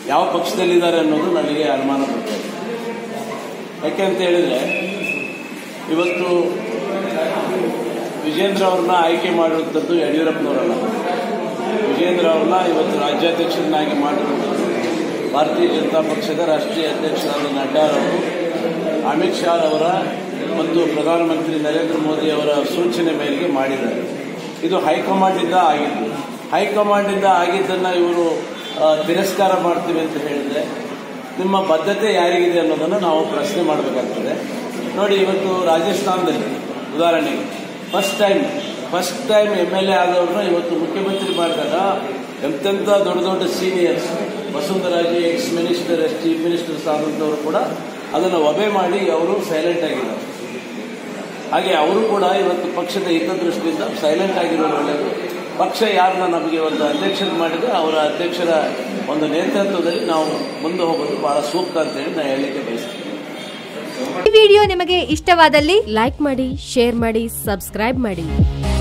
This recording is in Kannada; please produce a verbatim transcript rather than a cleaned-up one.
ಯಾವ ಪಕ್ಷದಲ್ಲಿದ್ದಾರೆ ಅನ್ನೋದು ನನಗೆ ಅನುಮಾನ ಬರ್ತದೆ. ಯಾಕೆಂತ ಹೇಳಿದ್ರೆ ಇವತ್ತು ವಿಜೇಂದ್ರ ಅವ್ರನ್ನ ಆಯ್ಕೆ ಮಾಡಿರುವಂಥದ್ದು ಯಡಿಯೂರಪ್ಪನವರಲ್ಲ. ವಿಜೇಂದ್ರ ಅವ್ರನ್ನ ಇವತ್ತು ರಾಜ್ಯಾಧ್ಯಕ್ಷರನ್ನಾಗಿ ಮಾಡಿರುವಂಥದ್ದು ಭಾರತೀಯ ಜನತಾ ಪಕ್ಷದ ರಾಷ್ಟ್ರೀಯ ಅಧ್ಯಕ್ಷರಾದ ನಡ್ಡಾರವರು, ಅಮಿತ್ ಶಾ ಅವರ ಮತ್ತು ಪ್ರಧಾನಮಂತ್ರಿ ನರೇಂದ್ರ ಮೋದಿ ಅವರ ಸೂಚನೆ ಮೇರೆಗೆ ಮಾಡಿದ್ದಾರೆ. ಇದು ಹೈಕಮಾಂಡಿಂದ ಆಗಿದ್ದು. ಹೈಕಮಾಂಡಿಂದ ಆಗಿದ್ದನ್ನು ಇವರು ತಿರಸ್ಕಾರ ಮಾಡ್ತೀವಿ ಅಂತ ಹೇಳಿದ್ರೆ ನಿಮ್ಮ ಬದ್ಧತೆ ಯಾರಿಗಿದೆ ಅನ್ನೋದನ್ನು ನಾವು ಪ್ರಶ್ನೆ ಮಾಡಬೇಕಾಗ್ತದೆ. ನೋಡಿ, ಇವತ್ತು ರಾಜಸ್ಥಾನದಲ್ಲಿ ಉದಾಹರಣೆಗೆ first time first time M L A ಆದವ್ರನ್ನ ಇವತ್ತು ಮುಖ್ಯಮಂತ್ರಿ ಮಾಡಿದಾಗ ಎಂತೆಂಥ ದೊಡ್ಡ ದೊಡ್ಡ ಸೀನಿಯರ್ಸ್, ವಸುಂಧರಾಜಿ ಎಕ್ಸ್ ಮಿನಿಸ್ಟರ್, ಎಸ್ ಚೀಫ್ ಮಿನಿಸ್ಟರ್ಸ್ ಆದಂಥವರು ಕೂಡ ಅದನ್ನು ಒಬೆ ಮಾಡಿ ಅವರು ಸೈಲೆಂಟ್ ಆಗಿದ್ದಾರೆ. ಹಾಗೆ ಅವರು ಕೂಡ ಇವತ್ತು ಪಕ್ಷದ ಹಿತದೃಷ್ಟಿಯಿಂದ ಸೈಲೆಂಟ್ ಆಗಿರೋದು ಒಳ್ಳೆಯದು. ಪಕ್ಷ ಯಾರನ್ನ ನಮಗೆ ಒಂದು ಅಧ್ಯಕ್ಷರು ಮಾಡಿದ್ರೆ ಅವರ ಅಧ್ಯಕ್ಷರ ಒಂದು ನೇತೃತ್ವದಲ್ಲಿ ನಾವು ಮುಂದೆ ಹೋಗೋದು ಬಹಳ ಸೂಕ್ತ ಅಂತೇಳಿ ನಾನು ಹೇಳಲಿಕ್ಕೆ ಬಯಸ್ತೀನಿ. ಈ ವಿಡಿಯೋ ನಿಮಗೆ ಇಷ್ಟವಾದಲ್ಲಿ ಲೈಕ್ ಮಾಡಿ, ಶೇರ್ ಮಾಡಿ, ಸಬ್ಸ್ಕ್ರೈಬ್ ಮಾಡಿ.